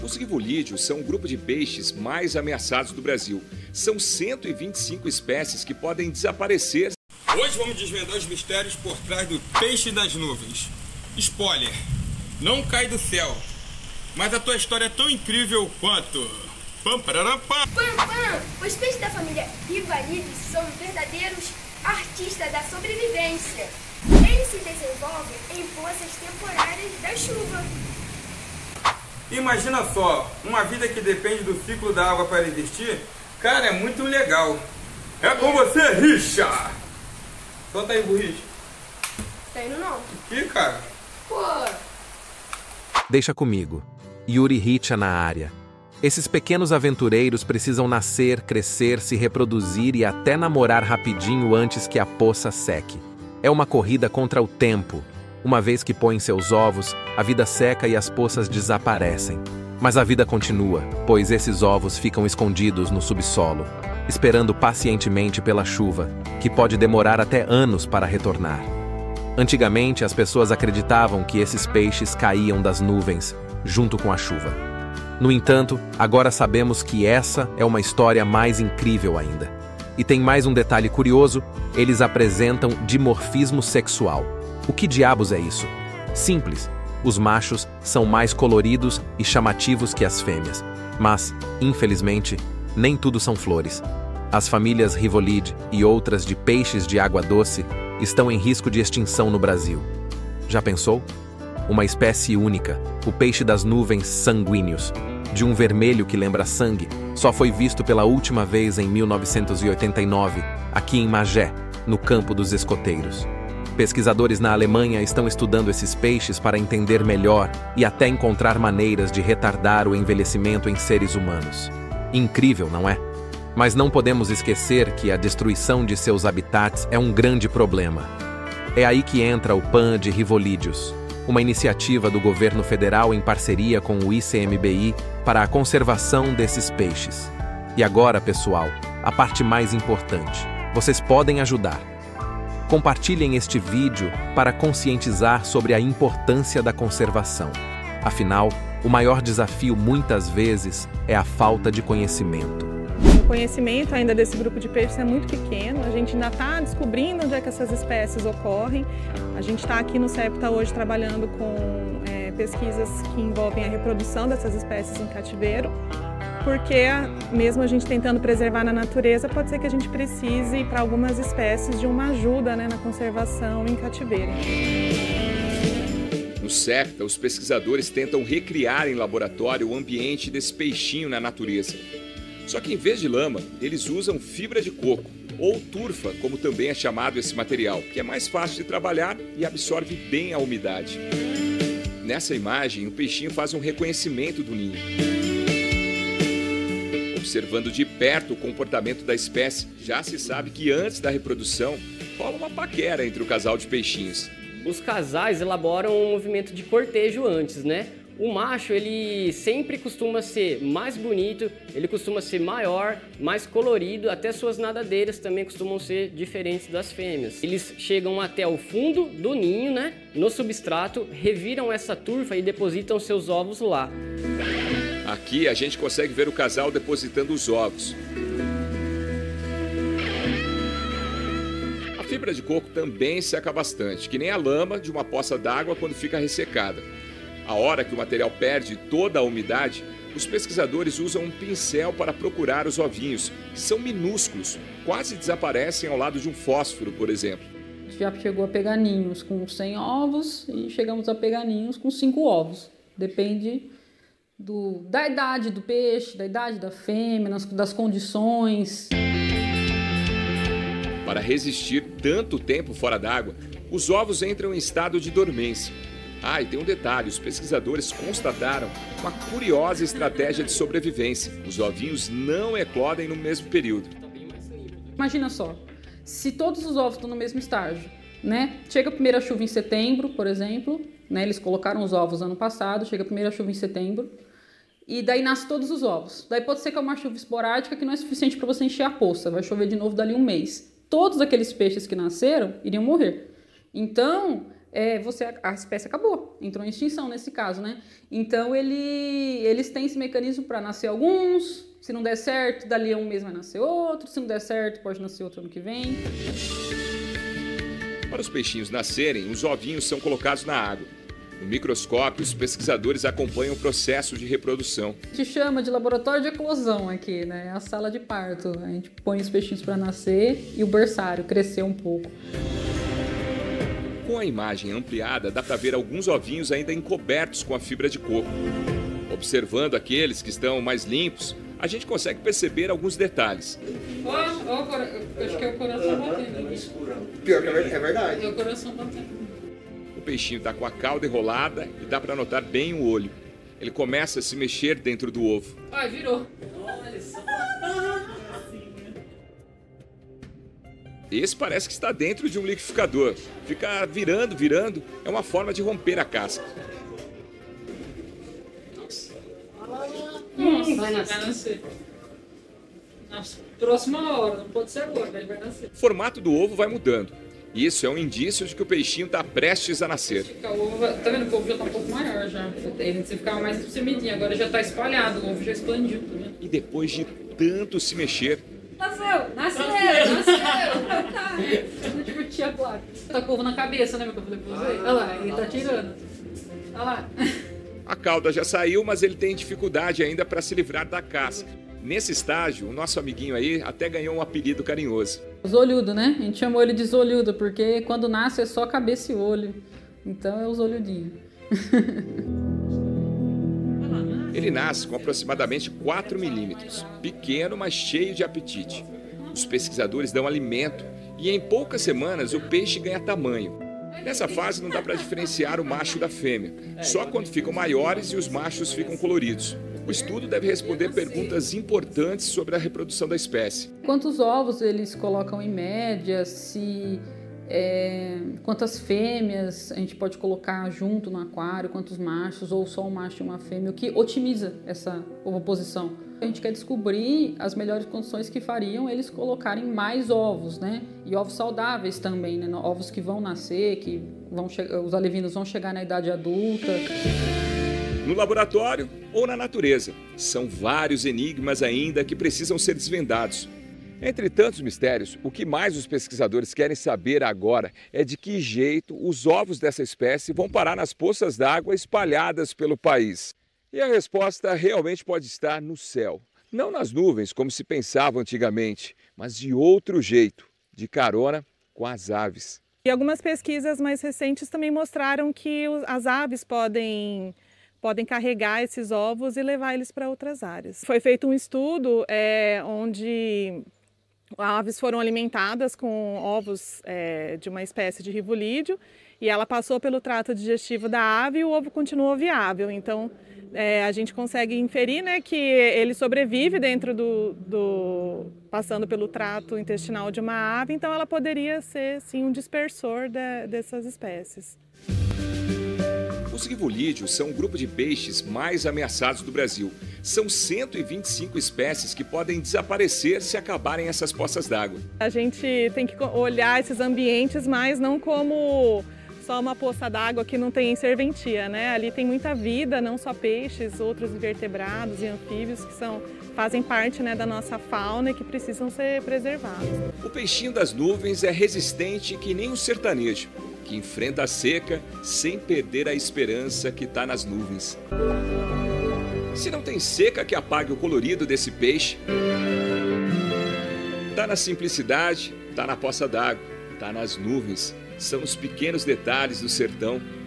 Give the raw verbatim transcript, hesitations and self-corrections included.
Os rivolídeos são um grupo de peixes mais ameaçados do Brasil. São cento e vinte e cinco espécies que podem desaparecer. Hoje vamos desvendar os mistérios por trás do peixe das nuvens. Spoiler, não cai do céu, mas a tua história é tão incrível quanto... Pam, pararam, pam. Pam, pam. Os peixes da família Rivalídeos são verdadeiros artistas da sobrevivência. Eles se desenvolvem em poças temporárias da chuva. Imagina só, uma vida que depende do ciclo da água para existir. Cara, é muito legal. É com você, Richa! Solta aí, burricha. Tá indo não? Ih, cara. Pô. Deixa comigo. Yuri Richa na área. Esses pequenos aventureiros precisam nascer, crescer, se reproduzir e até namorar rapidinho antes que a poça seque. É uma corrida contra o tempo. Uma vez que põem seus ovos, a vida seca e as poças desaparecem. Mas a vida continua, pois esses ovos ficam escondidos no subsolo, esperando pacientemente pela chuva, que pode demorar até anos para retornar. Antigamente, as pessoas acreditavam que esses peixes caíam das nuvens, junto com a chuva. No entanto, agora sabemos que essa é uma história mais incrível ainda. E tem mais um detalhe curioso: eles apresentam dimorfismo sexual. O que diabos é isso? Simples. Os machos são mais coloridos e chamativos que as fêmeas. Mas, infelizmente, nem tudo são flores. As famílias Rivolidae e outras de peixes de água doce estão em risco de extinção no Brasil. Já pensou? Uma espécie única, o peixe das nuvens sanguíneos, de um vermelho que lembra sangue, só foi visto pela última vez em mil novecentos e oitenta e nove, aqui em Magé, no Campo dos Escoteiros. Pesquisadores na Alemanha estão estudando esses peixes para entender melhor e até encontrar maneiras de retardar o envelhecimento em seres humanos. Incrível, não é? Mas não podemos esquecer que a destruição de seus habitats é um grande problema. É aí que entra o PAN de Rivolídeos, uma iniciativa do governo federal em parceria com o I C M B I para a conservação desses peixes. E agora, pessoal, a parte mais importante. Vocês podem ajudar. Compartilhem este vídeo para conscientizar sobre a importância da conservação. Afinal, o maior desafio muitas vezes é a falta de conhecimento. O conhecimento ainda desse grupo de peixes é muito pequeno, a gente ainda está descobrindo onde é que essas espécies ocorrem. A gente está aqui no CEPTA hoje trabalhando com é, pesquisas que envolvem a reprodução dessas espécies em cativeiro, porque mesmo a gente tentando preservar na natureza, pode ser que a gente precise, para algumas espécies, de uma ajuda, né, na conservação em cativeiro. No CEPTA, os pesquisadores tentam recriar em laboratório o ambiente desse peixinho na natureza. Só que em vez de lama, eles usam fibra de coco, ou turfa, como também é chamado esse material, que é mais fácil de trabalhar e absorve bem a umidade. Nessa imagem, o peixinho faz um reconhecimento do ninho. Observando de perto o comportamento da espécie, já se sabe que antes da reprodução, rola uma paquera entre o casal de peixinhos. Os casais elaboram um movimento de cortejo antes, né? O macho, ele sempre costuma ser mais bonito, ele costuma ser maior, mais colorido, até suas nadadeiras também costumam ser diferentes das fêmeas. Eles chegam até o fundo do ninho, né? No substrato, reviram essa turfa e depositam seus ovos lá. Aqui a gente consegue ver o casal depositando os ovos. A fibra de coco também seca bastante, que nem a lama de uma poça d'água quando fica ressecada. A hora que o material perde toda a umidade, os pesquisadores usam um pincel para procurar os ovinhos, que são minúsculos, quase desaparecem ao lado de um fósforo, por exemplo. Já chegou a pegar ninhos com cem ovos e chegamos a pegar ninhos com cinco ovos. Depende do, da idade do peixe, da idade da fêmea, das condições. Para resistir tanto tempo fora d'água, os ovos entram em estado de dormência. Ah, e tem um detalhe, os pesquisadores constataram uma curiosa estratégia de sobrevivência. Os ovinhos não eclodem no mesmo período. Imagina só, se todos os ovos estão no mesmo estágio, né? Chega a primeira chuva em setembro, por exemplo, né? Eles colocaram os ovos ano passado, chega a primeira chuva em setembro, e daí nascem todos os ovos. Daí pode ser que é uma chuva esporádica que não é suficiente para você encher a poça, vai chover de novo dali um mês. Todos aqueles peixes que nasceram iriam morrer. Então, é, você, a espécie acabou, entrou em extinção nesse caso, né? Então ele, eles têm esse mecanismo para nascer alguns, se não der certo, dali a um mês vai nascer outro, se não der certo, pode nascer outro ano que vem. Para os peixinhos nascerem, os ovinhos são colocados na água. No microscópio, os pesquisadores acompanham o processo de reprodução. A gente chama de laboratório de eclosão aqui, né? É a sala de parto. A gente põe os peixinhos para nascer e o berçário crescer um pouco. Com a imagem ampliada, dá para ver alguns ovinhos ainda encobertos com a fibra de coco. Observando aqueles que estão mais limpos, a gente consegue perceber alguns detalhes. Ó, ó, acho que é o coração batendo. Pior que é verdade. É o coração batendo. O peixinho está com a cauda enrolada e dá para notar bem o olho. Ele começa a se mexer dentro do ovo. Ai, virou. Esse parece que está dentro de um liquidificador. Fica virando, virando. É uma forma de romper a casca. Nossa, vai nascer. Nossa, próxima hora, não pode ser agora, ele vai nascer. O formato do ovo vai mudando. Isso é um indício de que o peixinho está prestes a nascer. O ovo, tá vendo que o ovo já está um pouco maior já. Ele ficava mais semidinho, agora já está espalhado, o ovo já expandiu, tá vendo? E depois de tanto se mexer... Nasceu! Nasceu! Nasceu! Não divertia a placa. Tá com o ovo na cabeça, né, meu que eu falei pra você? Olha lá, ele tá tirando. Olha lá. A cauda já saiu, mas ele tem dificuldade ainda para se livrar da casca. Nesse estágio, o nosso amiguinho aí até ganhou um apelido carinhoso. Zolhudo, né? A gente chamou ele de zolhudo, porque quando nasce é só cabeça e olho. Então é o zolhudinho. Ele nasce com aproximadamente quatro milímetros, pequeno, mas cheio de apetite. Os pesquisadores dão alimento e em poucas semanas o peixe ganha tamanho. Nessa fase não dá para diferenciar o macho da fêmea, só quando ficam maiores e os machos ficam coloridos. O estudo deve responder perguntas importantes sobre a reprodução da espécie. Quantos ovos eles colocam em média, se, é, quantas fêmeas a gente pode colocar junto no aquário, quantos machos, ou só um macho e uma fêmea, o que otimiza essa ovoposição. A gente quer descobrir as melhores condições que fariam eles colocarem mais ovos, né? E ovos saudáveis também, né? Ovos que vão nascer, que vão os alevinos vão chegar na idade adulta. No laboratório ou na natureza, são vários enigmas ainda que precisam ser desvendados. Entre tantos mistérios, o que mais os pesquisadores querem saber agora é de que jeito os ovos dessa espécie vão parar nas poças d'água espalhadas pelo país. E a resposta realmente pode estar no céu. Não nas nuvens, como se pensava antigamente, mas de outro jeito, de carona com as aves. E algumas pesquisas mais recentes também mostraram que as aves podem... podem carregar esses ovos e levar eles para outras áreas. Foi feito um estudo é, onde aves foram alimentadas com ovos é, de uma espécie de rivolídeo e ela passou pelo trato digestivo da ave e o ovo continuou viável. Então é, a gente consegue inferir, né, que ele sobrevive dentro do, do... passando pelo trato intestinal de uma ave, então ela poderia ser sim um dispersor de, dessas espécies. Os rivolídeos são um grupo de peixes mais ameaçados do Brasil. São cento e vinte e cinco espécies que podem desaparecer se acabarem essas poças d'água. A gente tem que olhar esses ambientes, mas não como só uma poça d'água que não tem serventia, né? Ali tem muita vida, não só peixes, outros invertebrados e anfíbios que são, fazem parte, né, da nossa fauna e que precisam ser preservados. O peixinho das nuvens é resistente que nem um sertanejo, que enfrenta a seca sem perder a esperança que está nas nuvens. Se não tem seca que apague o colorido desse peixe, tá na simplicidade, tá na poça d'água, tá nas nuvens. São os pequenos detalhes do sertão